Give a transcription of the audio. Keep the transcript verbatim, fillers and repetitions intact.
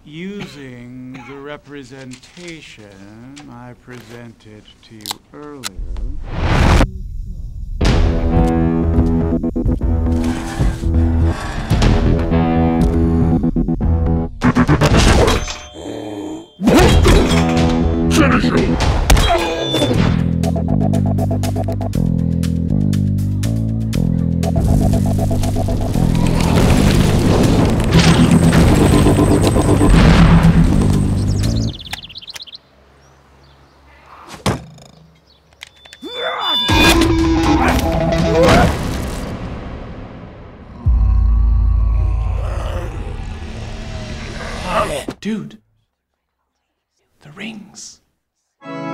using the representation I presented to you earlier. Finish him! Dude, the rings.